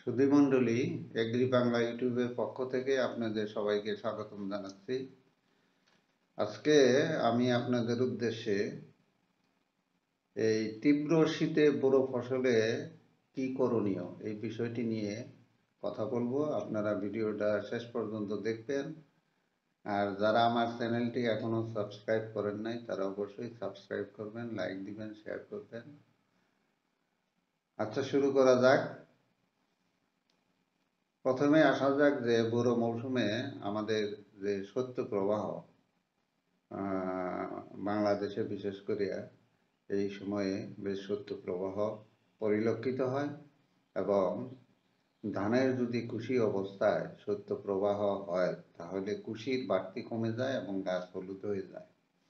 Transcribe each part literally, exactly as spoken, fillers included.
সুধীমণ্ডলী agri Bangla ইউটিউবের পক্ষ থেকে আপনাদের সবাইকে স্বাগতম জানাচ্ছি। আজকে আমি আপনাদের উদ্দেশ্যে এই তীব্র শীতে বোরো ফসলে কি করণীয় এই বিষয়টি নিয়ে কথা বলবো। আপনারা ভিডিওটা শেষ পর্যন্ত দেখবেন। আর যারা আমার চ্যানেলটি এখনো সাবস্ক্রাইব করেন নাই তারা অবশ্যই সাবস্ক্রাইব করবেন, লাইক দিবেন, শেয়ার করবেন। আচ্ছা, শুরু করা যাক। প্রথমে আসা যাক যে বোরো মৌসুমে আমাদের যে শৈত্য প্রবাহ বাংলাদেশে বিশেষ করে এই সময়ে বেশ শৈত্য প্রবাহ পরিলক্ষিত হয় এবং ধানের যদি কুশি অবস্থায় শৈত্য প্রবাহ হয় তাহলে কুশির বাড়তি কমে যায় এবং গাছ হলুদ হয়ে যায়।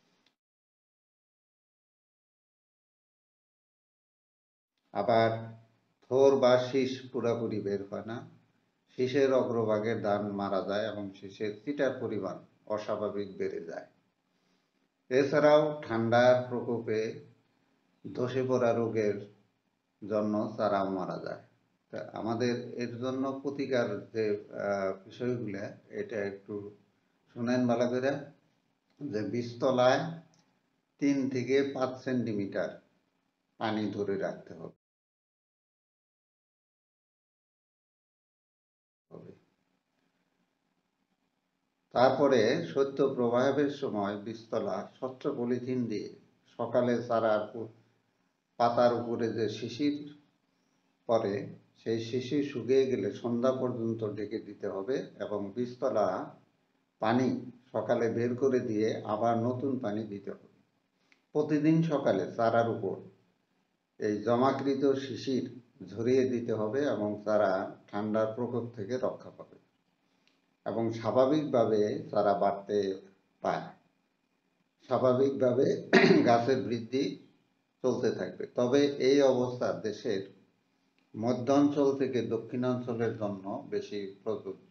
আবার থোর বা শীষ পুরাপুরি বের হয় না, শীষের অগ্রভাগের ধান মারা যায় এবং শীষের চিটার পরিমাণ অস্বাভাবিক বেড়ে যায়। এছাড়াও ঠান্ডার প্রকোপে ধসে পড়া রোগের জন্য চারাও মারা যায়। তা আমাদের এর জন্য প্রতিকার যে বিষয়গুলো এটা একটু শুনেন ভালো করে। যে বীজতলায় তিন থেকে পাঁচ সেন্টিমিটার পানি ধরে রাখতে হবে। তারপরে শৈত্য প্রবাহের সময় বীজতলা স্বচ্ছ পলিথিন দিয়ে সকালে চারার পাতার উপরে যে শিশির পরে সেই শিশির শুকিয়ে গেলে সন্ধ্যা পর্যন্ত ঢেকে দিতে হবে এবং বীজতলা পানি সকালে বের করে দিয়ে আবার নতুন পানি দিতে হবে। প্রতিদিন সকালে চারার উপর এই জমাকৃত শিশির ঝরিয়ে দিতে হবে এবং চারা ঠান্ডার প্রকোপ থেকে রক্ষা পাবে এবং স্বাভাবিকভাবে চারা বাড়তে পায়। স্বাভাবিকভাবে গাছের বৃদ্ধি চলতে থাকবে। তবে এই অবস্থা দেশের মধ্যাঞ্চল থেকে দক্ষিণাঞ্চলের জন্য বেশি প্রযোজ্য।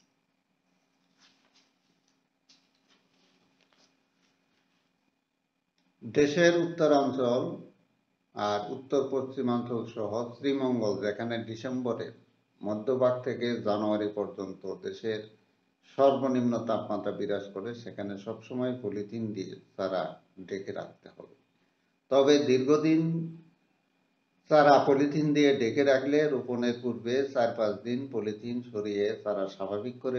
দেশের উত্তরাঞ্চল আর উত্তর পশ্চিমাঞ্চল সহ শ্রীমঙ্গল, যেখানে ডিসেম্বরের মধ্যভাগ থেকে জানুয়ারি পর্যন্ত দেশের সর্বনিম্ন তাপমাত্রা বিরাজ করে, সেখানে সবসময় পলিথিন দিয়ে চারা ঢেকে রাখতে হবে। তবে দীর্ঘদিন চারা পলিথিন দিয়ে ঢেকে রাখলে রোপণের পূর্বে চার পাঁচ দিন পলিথিন সরিয়ে চারা স্বাভাবিক করে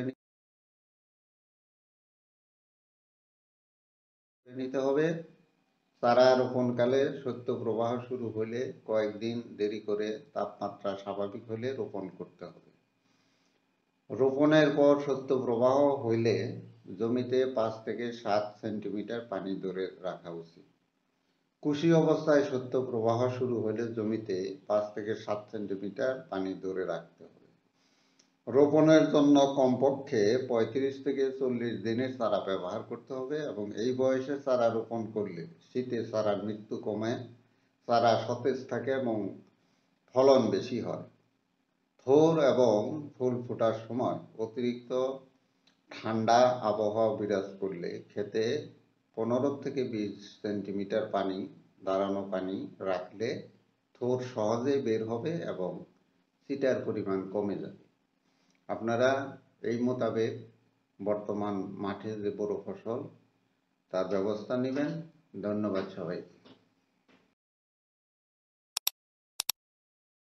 নিতে হবে। চারা রোপণকালে শৈত্য প্রবাহ শুরু হলে কয়েকদিন দেরি করে তাপমাত্রা স্বাভাবিক হলে রোপণ করতে হবে। রোপণের পর শৈত্য প্রবাহ হইলে জমিতে পাঁচ থেকে সাত সেন্টিমিটার পানি ধরে রাখা উচিত। কুশি অবস্থায় শৈত্য প্রবাহ শুরু হলে জমিতে পাঁচ থেকে সাত সেন্টিমিটার পানি ধরে রাখতে হবে। রোপণের জন্য কমপক্ষে পঁয়ত্রিশ থেকে চল্লিশ দিনের চারা ব্যবহার করতে হবে এবং এই বয়সে চারা রোপণ করলে শীতে চারার মৃত্যু কমে, চারা সতেজ থাকে এবং ফলন বেশি হয়। থোর এবং ফুল ফোটার সময় অতিরিক্ত ঠান্ডা আবহাওয়া বিরাজ করলে খেতে পনেরো থেকে বিশ সেন্টিমিটার পানি দাঁড়ানো পানি রাখলে থোর সহজেই বের হবে এবং চিটার পরিমাণ কমে যাবে। আপনারা এই মোতাবেক বর্তমান মাঠে যে বড় ফসল তার ব্যবস্থা নেবেন। ধন্যবাদ সবাইকে।